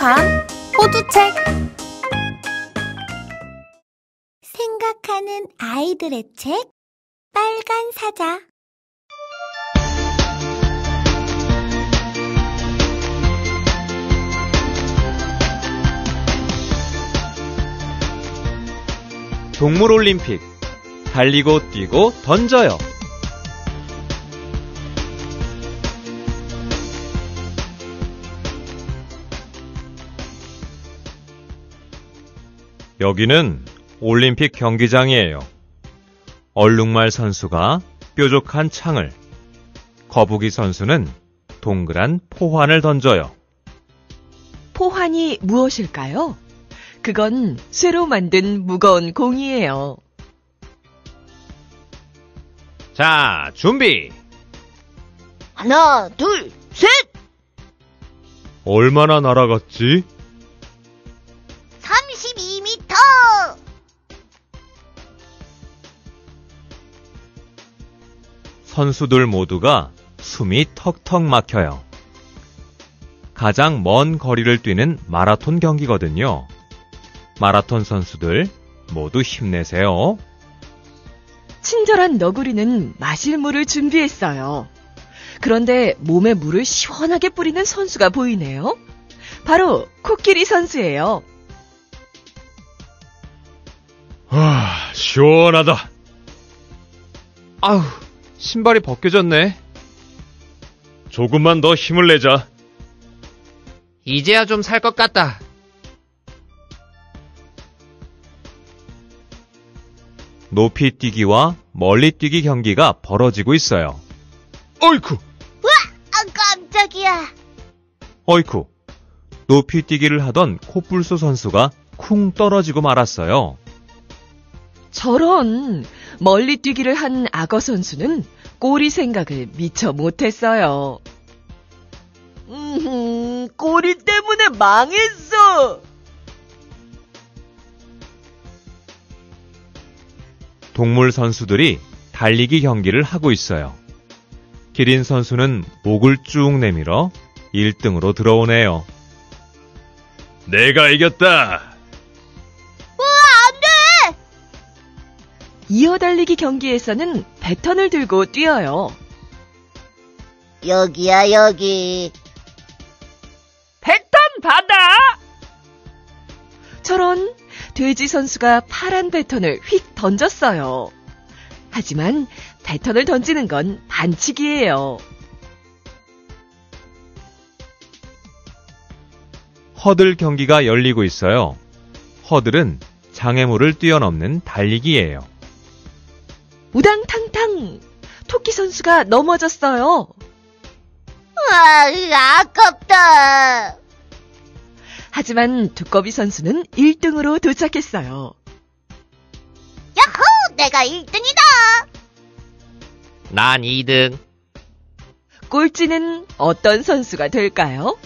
뾰족한 호두책. 생각하는 아이들의 책, 빨간 사자. 동물올림픽. 달리고 뛰고 던져요. 여기는 올림픽 경기장이에요. 얼룩말 선수가 뾰족한 창을, 거북이 선수는 동그란 포환을 던져요. 포환이 무엇일까요? 그건 쇠로 만든 무거운 공이에요. 자, 준비! 하나, 둘, 셋! 얼마나 날아갔지? 32m! 선수들 모두가 숨이 턱턱 막혀요. 가장 먼 거리를 뛰는 마라톤 경기거든요. 마라톤 선수들 모두 힘내세요. 친절한 너구리는 마실 물을 준비했어요. 그런데 몸에 물을 시원하게 뿌리는 선수가 보이네요. 바로 코끼리 선수예요. 시원하다. 아우, 신발이 벗겨졌네. 조금만 더 힘을 내자. 이제야 좀 살 것 같다. 높이 뛰기와 멀리 뛰기 경기가 벌어지고 있어요. 어이쿠! 깜짝이야. 어이쿠! 높이 뛰기를 하던 코뿔소 선수가 쿵 떨어지고 말았어요. 저런, 멀리 뛰기를 한 악어 선수는 꼬리 생각을 미처 못했어요. 꼬리 때문에 망했어. 동물 선수들이 달리기 경기를 하고 있어요. 기린 선수는 목을 쭉 내밀어 1등으로 들어오네요. 내가 이겼다. 이어달리기 경기에서는 배턴을 들고 뛰어요. 여기야, 여기. 배턴 받아! 저런, 돼지 선수가 파란 배턴을 휙 던졌어요. 하지만 배턴을 던지는 건 반칙이에요. 허들 경기가 열리고 있어요. 허들은 장애물을 뛰어넘는 달리기예요. 우당탕탕! 토끼 선수가 넘어졌어요. 아깝다. 하지만 두꺼비 선수는 1등으로 도착했어요. 야호! 내가 1등이다. 난 2등. 꼴찌는 어떤 선수가 될까요?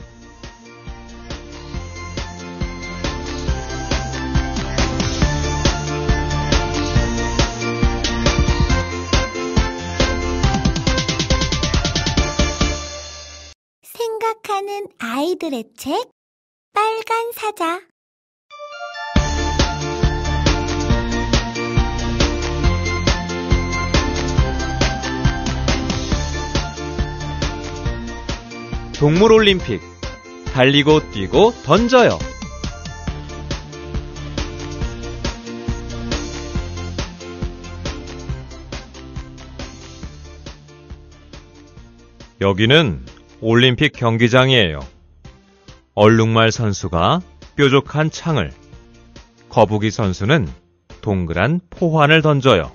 생각하는 아이들의 책, 빨간 사자. 동물올림픽. 달리고 뛰고 던져요. 여기는 올림픽 경기장이에요. 얼룩말 선수가 뾰족한 창을, 거북이 선수는 동그란 포환을 던져요.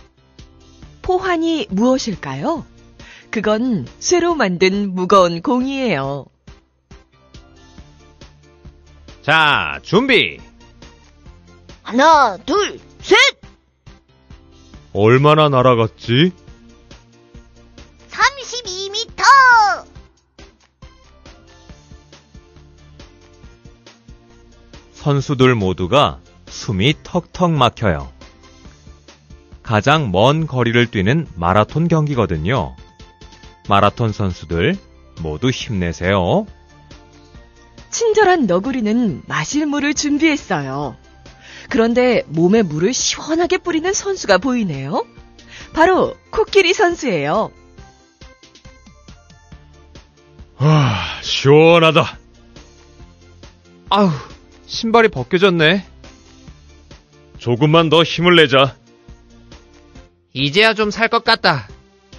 포환이 무엇일까요? 그건 쇠로 만든 무거운 공이에요. 자, 준비! 하나, 둘, 셋! 얼마나 날아갔지? 32m! 선수들 모두가 숨이 턱턱 막혀요. 가장 먼 거리를 뛰는 마라톤 경기거든요. 마라톤 선수들 모두 힘내세요. 친절한 너구리는 마실 물을 준비했어요. 그런데 몸에 물을 시원하게 뿌리는 선수가 보이네요. 바로 코끼리 선수예요. 시원하다. 아우, 신발이 벗겨졌네. 조금만 더 힘을 내자. 이제야 좀 살 것 같다.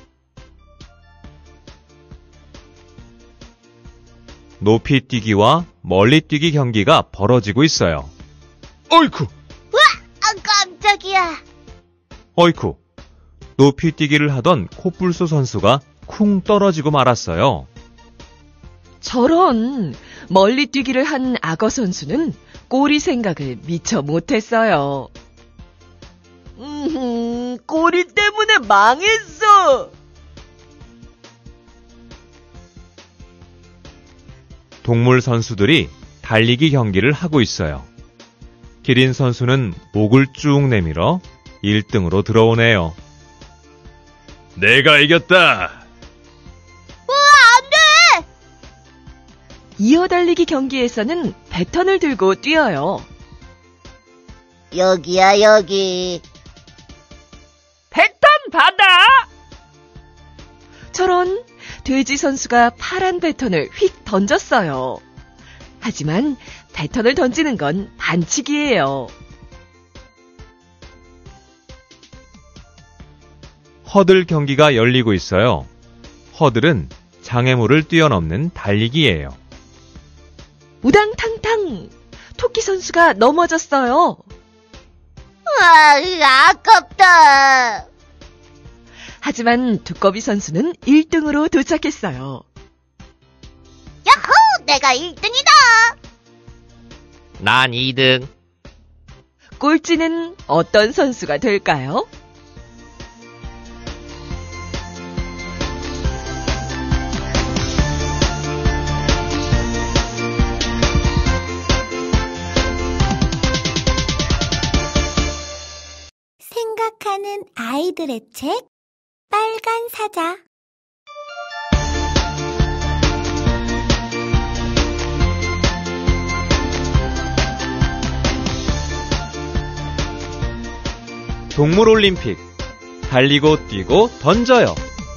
높이 뛰기와 멀리 뛰기 경기가 벌어지고 있어요. 어이쿠! 아, 깜짝이야. 어이쿠! 높이 뛰기를 하던 코뿔소 선수가 쿵 떨어지고 말았어요. 저런, 멀리 뛰기를 한 악어 선수는 꼬리 생각을 미처 못했어요. 꼬리 때문에 망했어. 동물 선수들이 달리기 경기를 하고 있어요. 기린 선수는 목을 쭉 내밀어 1등으로 들어오네요. 내가 이겼다. 이어달리기 경기에서는 배턴을 들고 뛰어요. 여기야, 여기. 배턴 받아! 저런, 돼지 선수가 파란 배턴을 휙 던졌어요. 하지만 배턴을 던지는 건 반칙이에요. 허들 경기가 열리고 있어요. 허들은 장애물을 뛰어넘는 달리기예요. 우당탕탕! 토끼 선수가 넘어졌어요. 아깝다. 하지만 두꺼비 선수는 1등으로 도착했어요. 야호! 내가 1등이다. 난 2등. 꼴찌는 어떤 선수가 될까요? 생각하는 아이들의 책 빨간 사자. 동물올림픽. 달리고 뛰고 던져요.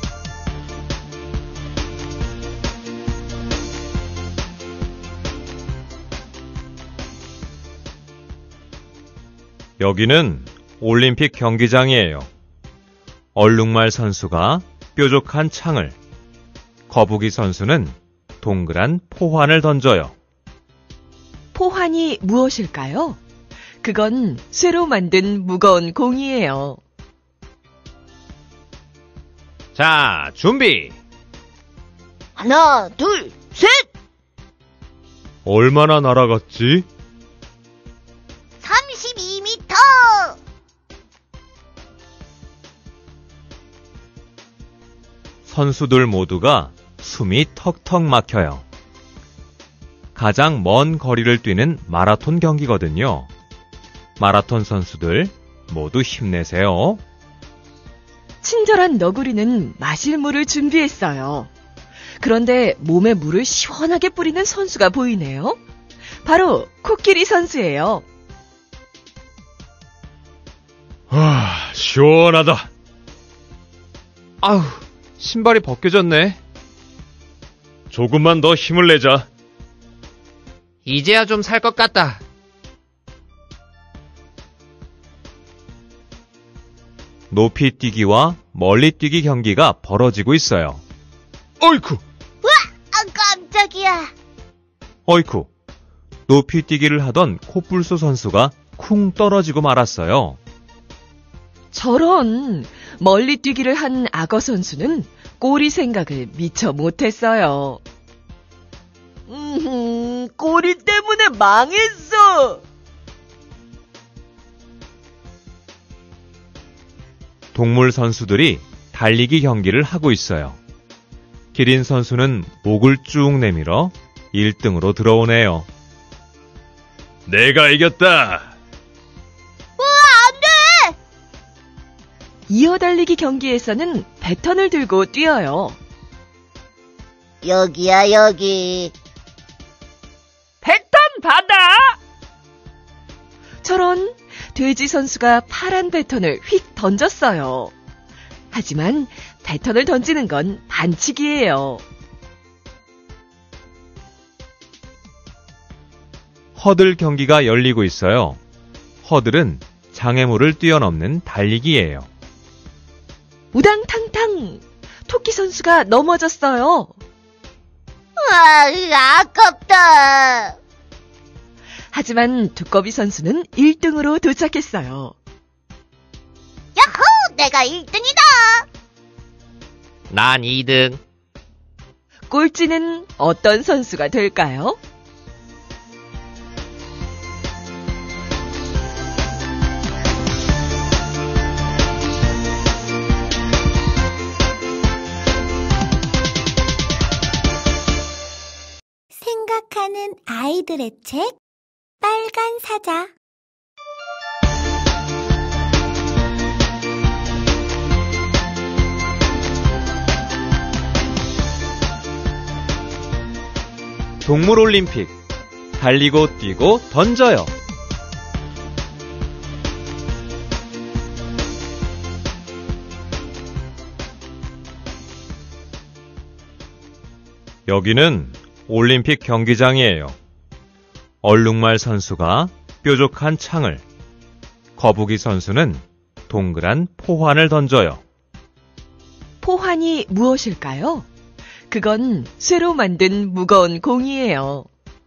여기는 올림픽 경기장이에요. 얼룩말 선수가 뾰족한 창을, 거북이 선수는 동그란 포환을 던져요. 포환이 무엇일까요? 그건 쇠로 만든 무거운 공이에요. 자, 준비! 하나, 둘, 셋. 얼마나 날아갔지? 32m. 선수들 모두가 숨이 턱턱 막혀요. 가장 먼 거리를 뛰는 마라톤 경기거든요. 마라톤 선수들 모두 힘내세요. 친절한 너구리는 마실 물을 준비했어요. 그런데 몸에 물을 시원하게 뿌리는 선수가 보이네요. 바로 코끼리 선수예요. 시원하다. 아우, 신발이 벗겨졌네. 조금만 더 힘을 내자. 이제야 좀 살 것 같다. 높이 뛰기와 멀리 뛰기 경기가 벌어지고 있어요. 어이쿠! 아, 깜짝이야. 어이쿠! 높이 뛰기를 하던 코뿔소 선수가 쿵 떨어지고 말았어요. 저런, 멀리 뛰기를 한 악어 선수는 꼬리 생각을 미처 못했어요. 꼬리 때문에 망했어. 동물 선수들이 달리기 경기를 하고 있어요. 기린 선수는 목을 쭉 내밀어 1등으로 들어오네요. 내가 이겼다. 이어달리기 경기에서는 배턴을 들고 뛰어요. 여기야, 여기. 저런, 돼지 선수가 파란 배턴을 휙 던졌어요. 하지만 배턴을 던지는 건 반칙이에요. 허들 경기가 열리고 있어요. 허들은 장애물을 뛰어넘는 달리기예요. 우당탕탕! 토끼 선수가 넘어졌어요. 아깝다. 하지만 두꺼비 선수는 1등으로 도착했어요. 야호! 내가 1등이다. 난 2등. 꼴찌는 어떤 선수가 될까요? 생각하는 아이들의 책 빨간 사자. 동물올림픽. 달리고 뛰고 던져요. 여기는 올림픽 경기장이에요. 얼룩말 선수가 뾰족한 창을, 거북이 선수는 동그란 포환을 던져요. 포환이 무엇일까요? 그건 쇠로 만든 무거운 공이에요.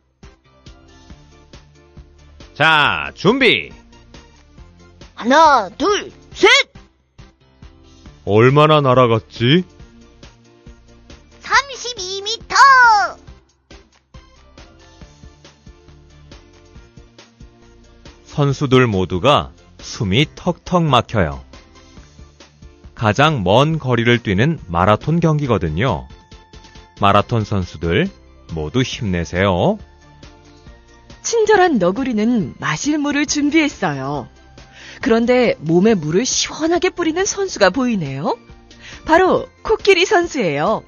자, 준비. 하나, 둘, 셋. 얼마나 날아갔지? 32m. 선수들 모두가 숨이 턱턱 막혀요. 가장 먼 거리를 뛰는 마라톤 경기거든요. 마라톤 선수들 모두 힘내세요. 친절한 너구리는 마실 물을 준비했어요. 그런데 몸에 물을 시원하게 뿌리는 선수가 보이네요. 바로 코끼리 선수예요.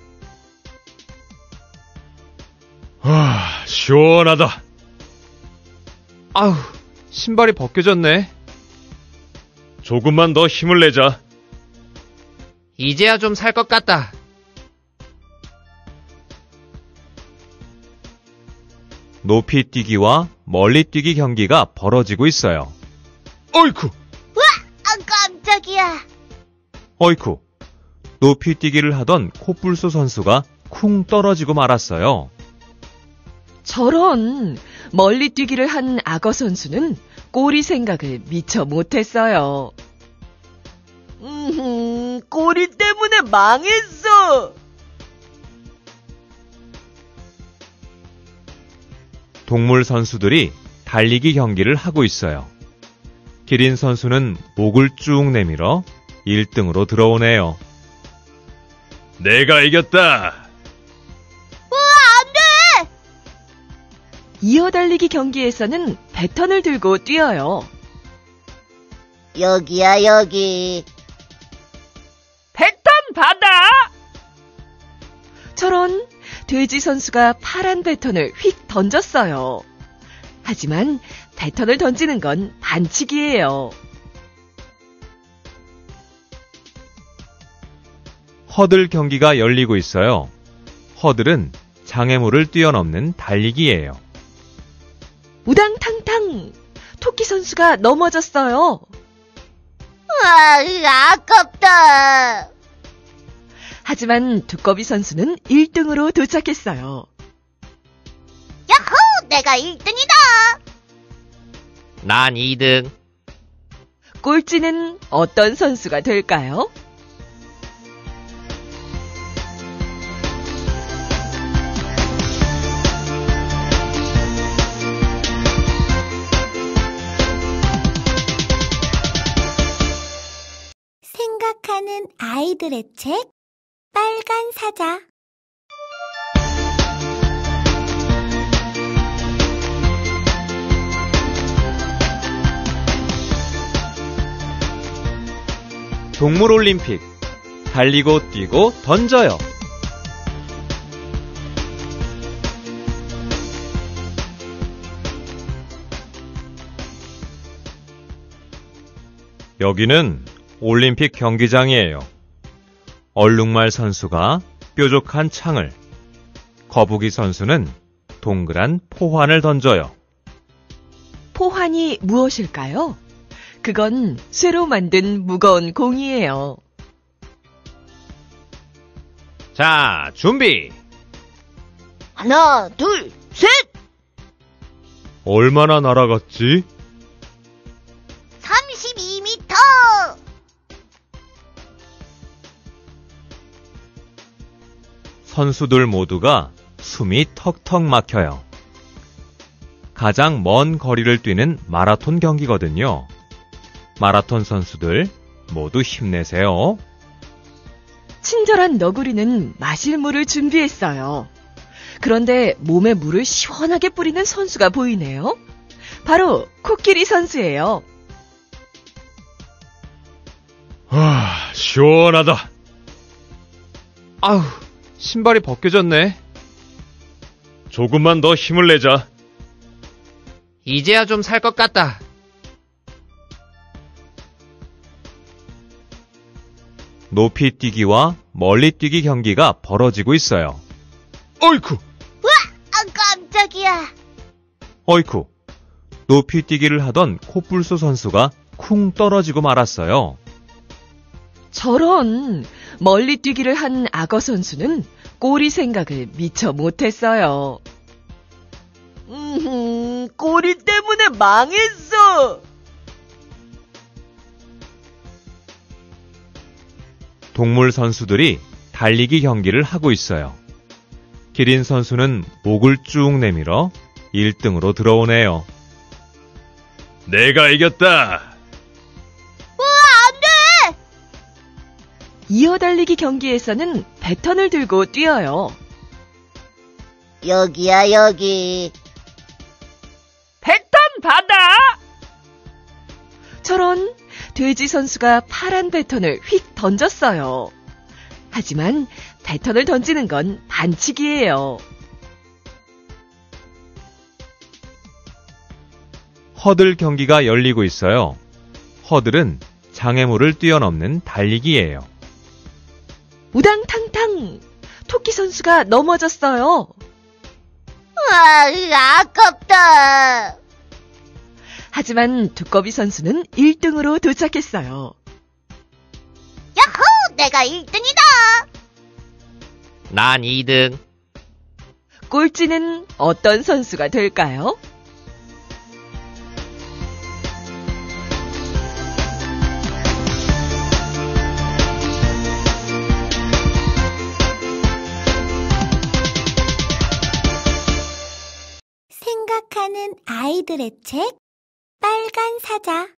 시원하다. 아우, 신발이 벗겨졌네. 조금만 더 힘을 내자. 이제야 좀 살 것 같다. 높이 뛰기와 멀리 뛰기 경기가 벌어지고 있어요. 어이쿠! 깜짝이야. 어이쿠! 높이 뛰기를 하던 코뿔소 선수가 쿵 떨어지고 말았어요. 저런, 멀리 뛰기를 한 악어 선수는 꼬리 생각을 미처 못했어요. 꼬리 때문에 망했어. 동물 선수들이 달리기 경기를 하고 있어요. 기린 선수는 목을 쭉 내밀어 1등으로 들어오네요. 내가 이겼다. 이어달리기 경기에서는 배턴을 들고 뛰어요. 여기야, 여기. 배턴 받아! 저런, 돼지 선수가 파란 배턴을 휙 던졌어요. 하지만 배턴을 던지는 건 반칙이에요. 허들 경기가 열리고 있어요. 허들은 장애물을 뛰어넘는 달리기예요. 우당탕탕! 토끼 선수가 넘어졌어요. 아깝다. 하지만 두꺼비 선수는 1등으로 도착했어요. 야호! 내가 1등이다. 난 2등. 꼴찌는 어떤 선수가 될까요? 생각하는 아이들의 책 빨간 사자. 동물올림픽. 달리고 뛰고 던져요. 여기는 올림픽 경기장이에요. 얼룩말 선수가 뾰족한 창을, 거북이 선수는 동그란 포환을 던져요. 포환이 무엇일까요? 그건 쇠로 만든 무거운 공이에요. 자, 준비! 하나, 둘, 셋! 얼마나 날아갔지? 32m! 선수들 모두가 숨이 턱턱 막혀요. 가장 먼 거리를 뛰는 마라톤 경기거든요. 마라톤 선수들 모두 힘내세요. 친절한 너구리는 마실 물을 준비했어요. 그런데 몸에 물을 시원하게 뿌리는 선수가 보이네요. 바로 코끼리 선수예요. 시원하다. 아우, 신발이 벗겨졌네. 조금만 더 힘을 내자. 이제야 좀 살 것 같다. 높이 뛰기와 멀리 뛰기 경기가 벌어지고 있어요. 어이쿠! 아, 깜짝이야. 어이쿠! 높이 뛰기를 하던 코뿔소 선수가 쿵 떨어지고 말았어요. 저런, 멀리 뛰기를 한 악어 선수는 꼬리 생각을 미처 못했어요. 꼬리 때문에 망했어. 동물 선수들이 달리기 경기를 하고 있어요. 기린 선수는 목을 쭉 내밀어 1등으로 들어오네요. 내가 이겼다. 이어달리기 경기에서는 배턴을 들고 뛰어요. 여기야, 여기. 배턴 받아! 저런, 돼지 선수가 파란 배턴을 휙 던졌어요. 하지만 배턴을 던지는 건 반칙이에요. 허들 경기가 열리고 있어요. 허들은 장애물을 뛰어넘는 달리기예요. 우당탕탕! 토끼 선수가 넘어졌어요. 아깝다. 하지만 두꺼비 선수는 1등으로 도착했어요. 야호! 내가 1등이다. 난 2등. 꼴찌는 어떤 선수가 될까요? 생각하는 아이들의 책 빨간 사자.